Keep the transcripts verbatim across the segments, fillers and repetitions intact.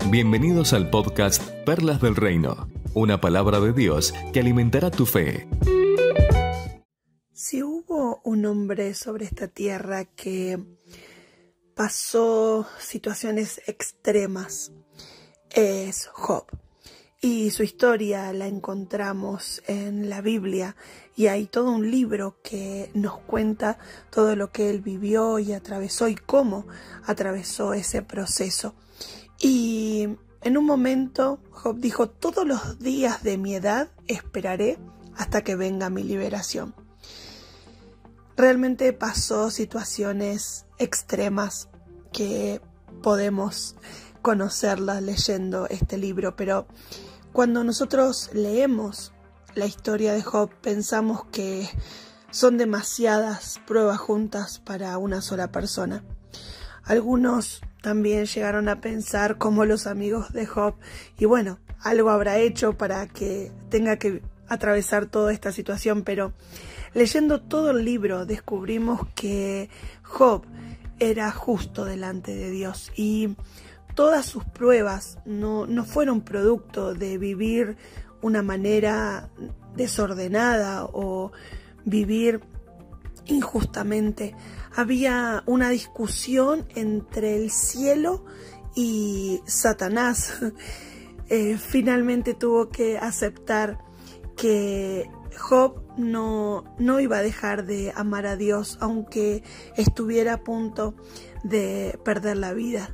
Bienvenidos al podcast Perlas del Reino, una palabra de Dios que alimentará tu fe. Si hubo un hombre sobre esta tierra que pasó situaciones extremas, es Job. Y su historia la encontramos en la Biblia y hay todo un libro que nos cuenta todo lo que él vivió y atravesó y cómo atravesó ese proceso. Y en un momento Job dijo: todos los días de mi edad esperaré hasta que venga mi liberación. Realmente pasó situaciones extremas que podemos conocerlas leyendo este libro, pero cuando nosotros leemos la historia de Job pensamos que son demasiadas pruebas juntas para una sola persona. Algunos también llegaron a pensar como los amigos de Job, y bueno, algo habrá hecho para que tenga que atravesar toda esta situación, pero leyendo todo el libro descubrimos que Job era justo delante de Dios y todas sus pruebas no, no fueron producto de vivir una manera desordenada o vivir injustamente. Había una discusión entre el cielo y Satanás. Eh, finalmente tuvo que aceptar que Job no, no iba a dejar de amar a Dios, aunque estuviera a punto de perder la vida.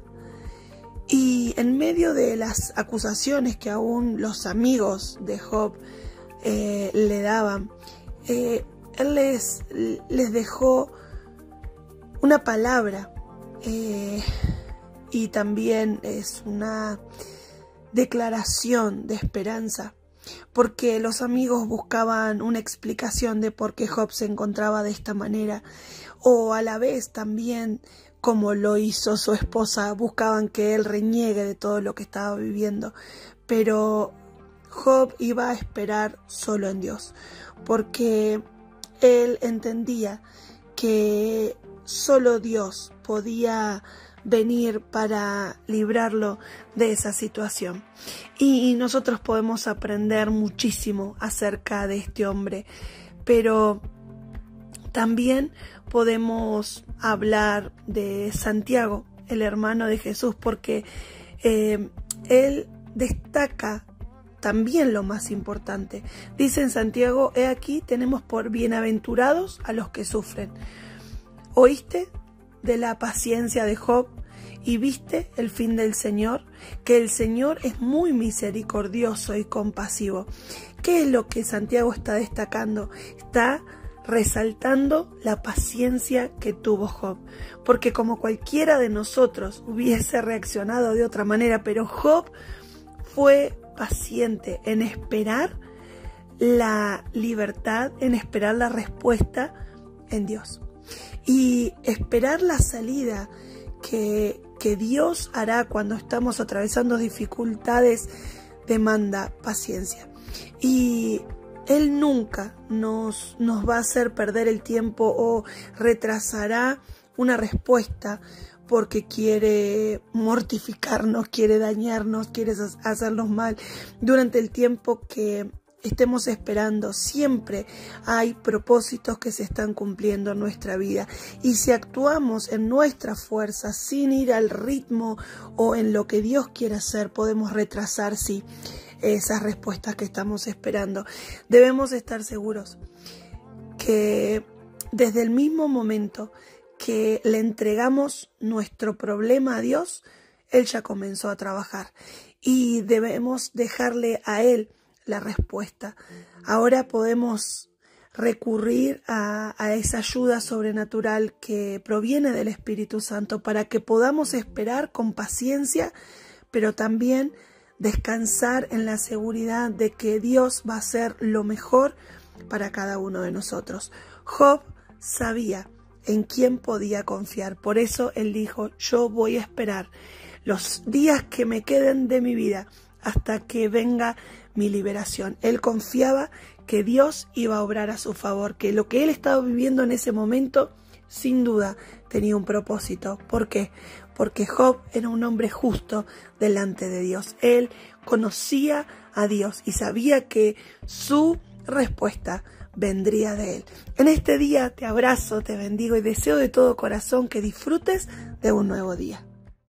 Y en medio de las acusaciones que aún los amigos de Job eh, le daban, eh, él les, les dejó una palabra eh, y también es una declaración de esperanza, porque los amigos buscaban una explicación de por qué Job se encontraba de esta manera, o a la vez también, como lo hizo su esposa, buscaban que él reniegue de todo lo que estaba viviendo. Pero Job iba a esperar solo en Dios, porque él entendía que solo Dios podía venir para librarlo de esa situación. Y nosotros podemos aprender muchísimo acerca de este hombre, pero también podemos hablar de Santiago, el hermano de Jesús, porque eh, él destaca también lo más importante. Dice en Santiago: he aquí tenemos por bienaventurados a los que sufren. ¿Oíste de la paciencia de Job y viste el fin del Señor? Que el Señor es muy misericordioso y compasivo. ¿Qué es lo que Santiago está destacando? Está resaltando la paciencia que tuvo Job, porque como cualquiera de nosotros hubiese reaccionado de otra manera, pero Job fue paciente en esperar la libertad, en esperar la respuesta en Dios y esperar la salida que, que Dios hará cuando estamos atravesando dificultades. Demanda paciencia y Él nunca nos, nos va a hacer perder el tiempo o retrasará una respuesta porque quiere mortificarnos, quiere dañarnos, quiere hacernos mal. Durante el tiempo que estemos esperando, siempre hay propósitos que se están cumpliendo en nuestra vida. Y si actuamos en nuestra fuerza, sin ir al ritmo o en lo que Dios quiere hacer, podemos retrasar, sí, esas respuestas que estamos esperando. Debemos estar seguros que desde el mismo momento que le entregamos nuestro problema a Dios, Él ya comenzó a trabajar y debemos dejarle a Él la respuesta. Ahora podemos recurrir a, a esa ayuda sobrenatural que proviene del Espíritu Santo para que podamos esperar con paciencia, pero también descansar en la seguridad de que Dios va a hacer lo mejor para cada uno de nosotros. Job sabía en quién podía confiar, por eso él dijo: yo voy a esperar los días que me queden de mi vida hasta que venga mi liberación. Él confiaba que Dios iba a obrar a su favor, que lo que él estaba viviendo en ese momento, sin duda, tenía un propósito. ¿Por qué? porque Job era un hombre justo delante de Dios. Él conocía a Dios y sabía que su respuesta vendría de Él. En este día te abrazo, te bendigo y deseo de todo corazón que disfrutes de un nuevo día.